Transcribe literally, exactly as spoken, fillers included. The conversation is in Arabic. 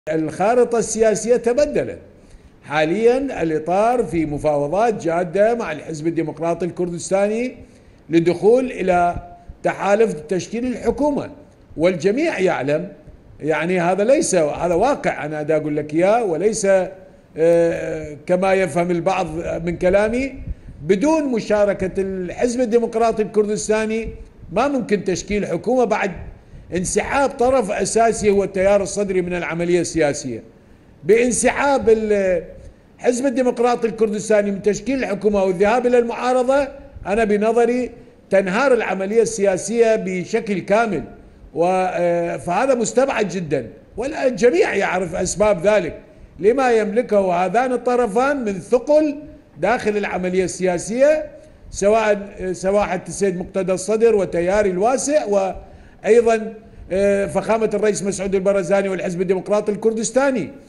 الخارطة السياسية تبدلت. حاليا الإطار في مفاوضات جادة مع الحزب الديمقراطي الكردستاني للدخول إلى تحالف تشكيل الحكومة، والجميع يعلم، يعني هذا ليس هذا واقع أنا دا أقول لك إياه، وليس كما يفهم البعض من كلامي. بدون مشاركة الحزب الديمقراطي الكردستاني ما ممكن تشكيل حكومة بعد انسحاب طرف أساسي هو التيار الصدري من العملية السياسية. بانسحاب الحزب الديمقراطي الكردستاني من تشكيل الحكومة والذهاب إلى المعارضة، أنا بنظري تنهار العملية السياسية بشكل كامل، فهذا مستبعد جدا، والجميع يعرف أسباب ذلك لما يملكه هذان الطرفان من ثقل داخل العملية السياسية، سواء سواحة السيد مقتدى الصدر وتياري الواسع، وأيضا فخامة الرئيس مسعود البرزاني والحزب الديمقراطي الكردستاني.